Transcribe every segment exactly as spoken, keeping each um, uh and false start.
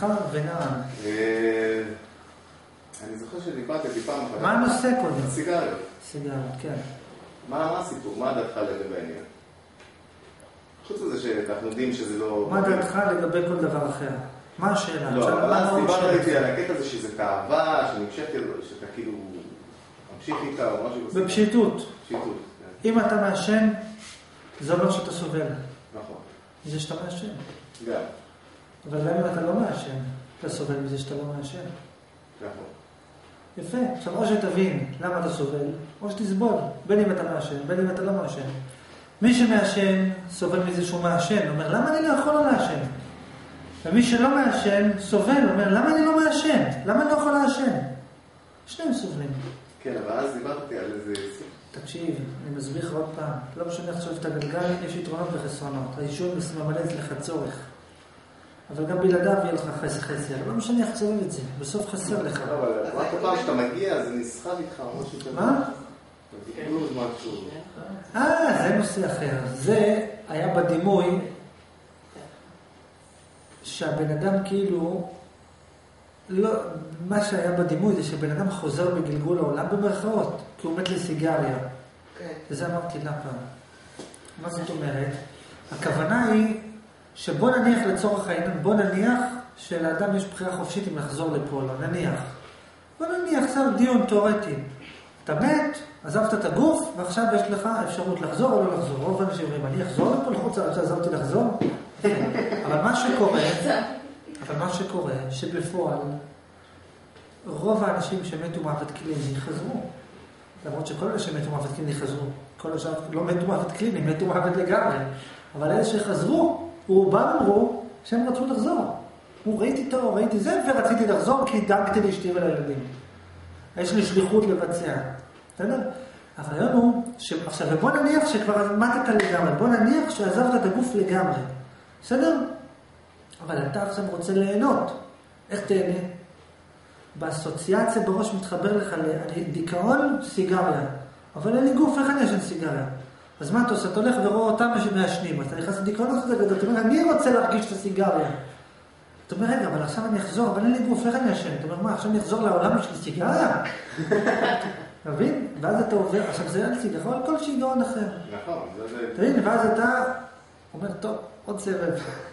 זכר ונען. אני זוכר שדיברתי פעם אחת. מה הנושא קודם? סיגריות. סיגריות, כן. מה הסיפור? מה דעתך לגבי העניין? חוץ מזה שאנחנו יודעים שזה לא... מה דעתך לגבי כל דבר אחר? מה השאלה? לא, אבל אז דיברת איתי על הקטע הזה שזה תאווה, שנמשכת, שאתה כאילו ממשיך איתה או משהו בסדר. בפשיטות. פשיטות, כן. אם אתה מעשן, זה אומר שאתה סובל. נכון. מזה שאתה מעשן. גם. אבל גם אם אתה לא מעשן, אתה סובל מזה שאתה לא מעשן. נכון. יפה. עכשיו, או שתבין למה אתה סובל, או שתסבול. בין אם אתה מעשן, בין אם אתה לא מעשן. מי שמעשן סובל מזה שהוא מעשן. אומר, למה אני לא יכול לא לעשן? ומי שלא מעשן סובל. אומר, למה אני לא מעשן? למה אני לא יכול לעשן? שניהם סובלים. כן, אבל אז דיברתי על איזה... תקשיב, אני מסביר לך עוד פעם. לא משנה איך שואף את הגלגל, יש יתרונות וחסרונות. העישון ממלא לך צורך. אבל גם בלעדיו יהיה לך חסר חסר. לא משנה איך תסובב את זה. בסוף חסר לך. אבל רק הפעם שאתה מגיע, זה נסחב איתך או משהו כזה. מה? אה, זה נושא אחר. זה היה בדימוי שהבן אדם כאילו, לא, מה שהיה בדימוי זה שבן אדם חוזר בגלגול העולם במרכאות, כי הוא מת לסיגריה. וזה אמרתי לה פעם. מה זאת אומרת? הכוונה היא שבוא נניח לצורך העניין, בוא נניח שלאדם יש בחירה חופשית אם לחזור לפה, לא נניח. בוא נניח, עכשיו דיון תיאורטי. אתה מת, עזבת את הגוף, ועכשיו יש לך אפשרות לחזור או לא לחזור. רוב האנשים אומרים, אני אחזור לפה לחוץ עד שעזבתי לחזור? אבל מה שקורה, אבל מה שקורה, שבפועל, רוב האנשים שמתו מוות קליני חזרו. למרות שכל אלה שמתו מוות קליני חזרו. כל השאר לא מתו מוות קליני, מתו מוות לגמרי. אבל אלה שחזרו, רובם אמרו שהם רצו לחזור. הוא ראיתי טוב, ראיתי זה, ורציתי לחזור כי דאגתי לאשתי ולילדים. יש לי שליחות לבצע. בסדר? אבל היום הוא, ש... עכשיו, ובוא נניח שכבר מתת לגמרי, בוא נניח שעזבת את הגוף לגמרי. בסדר? אבל אתה עכשיו רוצה ליהנות. איך תהנה? באסוציאציה בראש מתחבר לך לדיכאון, סיגריה. אבל אין לי גוף, איך אני אשן סיגריה? אז מה אתה עושה? אתה הולך ורואה אותם מעשנים. אתה נכנס לדיכאון הזה גדול. אתה אומר, אני רוצה להרגיש את הסיגריה. אתה אומר, רגע, אבל עכשיו אני אחזור, אבל אין לי גוף, איך אני אשן? אתה אומר, מה, עכשיו אני אחזור לעולם של סיגריה? אתה מבין? ואז אתה עובר, עכשיו זה על סיגריה, אבל כל שיגעון אחר. נכון, זה... אתה מבין? ואז אתה אומר, טוב, עוד סבב.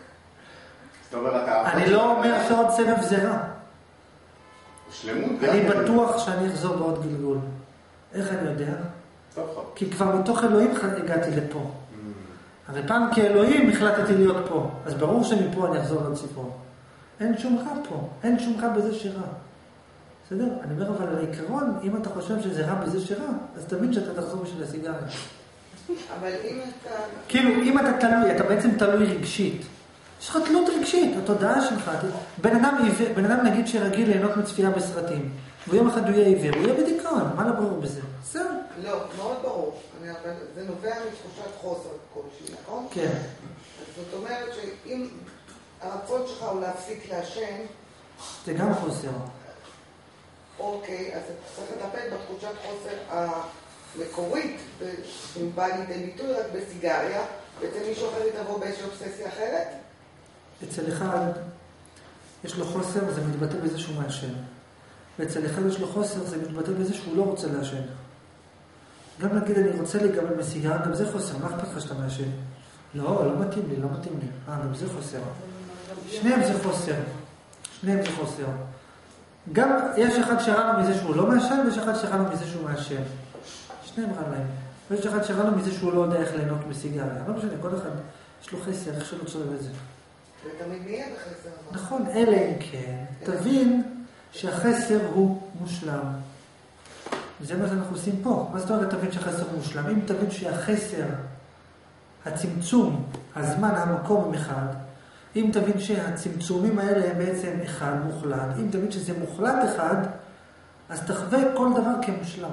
אני לא אומר שעוד סבב זה רע. שלמות. אני בטוח שאני אחזור בעוד גלגול. איך אני יודע? כי כבר מתוך אלוהים הגעתי לפה. אבל פעם כאלוהים החלטתי להיות פה. אז ברור שמפה אני אחזור לעוד סיפור. אין שום רע פה. אין שום רע בזה שרע. בסדר? אני אומר אבל על העיקרון, אם אתה חושב שזה רע בזה שרע, אז תבין שאתה תחזור בשביל הסיגריה. אבל אם אתה... כאילו, אם אתה תלוי, אתה בעצם תלוי רגשית. יש לך תלות רגשית, התודעה שלך. בן אדם, בן אדם נגיד שרגיל ליהנות מצפייה בסרטים, ויום אחד הוא יהיה עיוור, הוא יהיה בדיכאון. מה לא ברור בזה? זהו. לא, מאוד ברור. זה נובע מתחושת חוסר כלשהי, נכון? כן. זאת אומרת שאם הרצון שלך הוא להפסיק לעשן... זה גם חוסר. אוקיי, אז אתה צריך לטפל בתחושת חוסר המקורית, אם בא לידי ביטוי רק בסיגריה, ואצל מישהו אחר יתבוא באיזושהי אובססיה אחרת? אצל אחד יש לו חוסר, זה מתבטא בזה שהוא מעשן. ואצל אחד יש לו חוסר, זה מתבטא בזה שהוא לא רוצה לעשן. גם נגיד אני רוצה להיגמל מסיגריה, גם זה חוסר. מה אכפת לך שאתה מעשן? לא, לא מתאים לי, לא מתאים לי. אה, גם זה חוסר. שניהם זה חוסר. שניהם זה חוסר. גם יש אחד שרע לו מזה שהוא לא מעשן, ויש אחד שרע לו מזה שהוא מעשן. שניהם רע להם. ויש אחד שרע לו מזה שהוא לא יודע איך ליהנות מסיגריה. לא משנה, כל אחד יש לו חסר, איך שלא צורב את זה. ותמיד נהיה בחסר. נכון, אלא אם כן, תבין שהחסר הוא מושלם. זה מה שאנחנו עושים פה. מה זאת אומרת תבין שהחסר הוא מושלם? אם תבין שהחסר, הצמצום, הזמן, המקום הם אחד, אם תבין שהצמצומים האלה הם בעצם אחד מוחלט, אם תבין שזה מוחלט אחד, אז תחווה כל דבר כמושלם.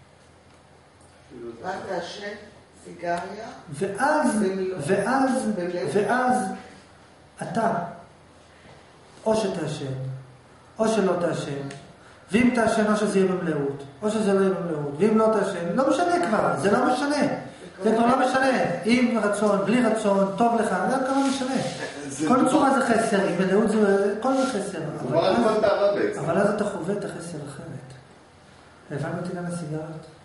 רק תעשן סיגריה. ואז, ואז, ואז, אתה, או שתעשן, או שלא תעשן, ואם תעשן או שזה יהיה במלאות, או שזה לא יהיה במלאות, ואם לא תעשן, לא משנה כבר, זה לא משנה. זה כבר לא משנה. עם רצון, בלי רצון, טוב לך, זה כבר לא משנה. כל צורה זה חסר, אם בנאות זה, כל זה חסר. אבל כל תאווה בעצם. אבל אז אתה חווה את החסר אחרת. הבנו אותי גם לסיגריות?